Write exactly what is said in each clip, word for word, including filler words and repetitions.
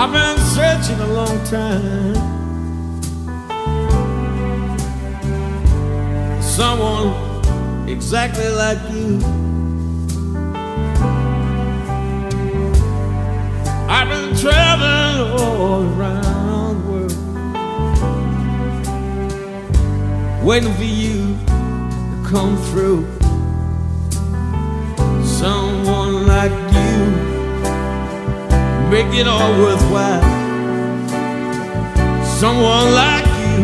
I've been searching a long time for someone exactly like you. I've been traveling all around the world, waiting for you to come through. Someone like you, make it all worthwhile. Someone like you,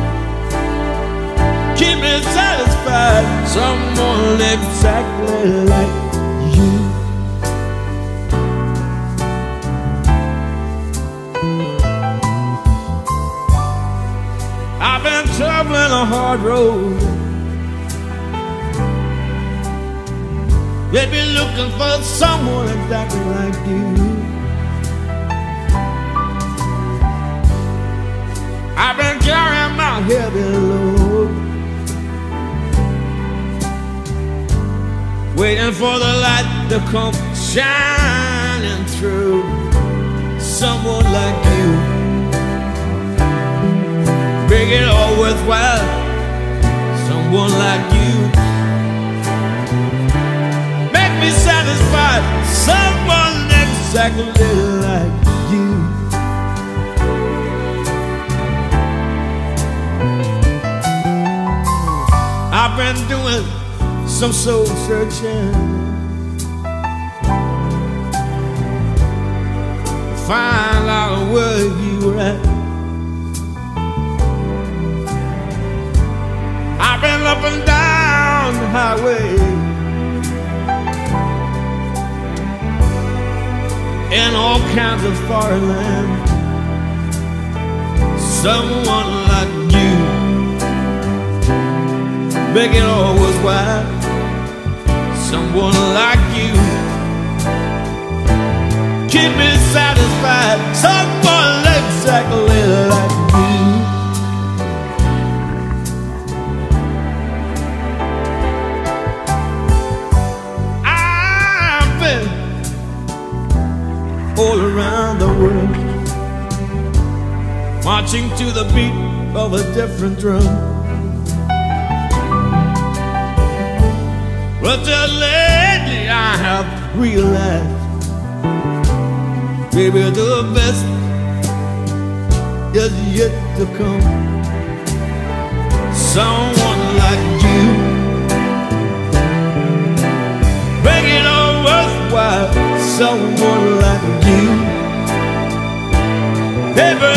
keep me satisfied. Someone exactly like you. I've been traveling a hard road, they've been looking for someone exactly like you. I've been carrying my heavy load, waiting for the light to come shining through. Someone like you, make it all worthwhile. Someone like you, make me satisfied. Someone exactly like you. I've been doing some soul searching to find out where you were at. I've been up and down the highway in all kinds of foreign lands. Someone like you, make it all worthwhile. Someone like you, keep me satisfied. Someone exactly like you. I've been all around the world, marching to the beat of a different drum. But just lately I have realized, baby, the best is yet to come. Someone like you, make it all worthwhile. Someone like you, baby,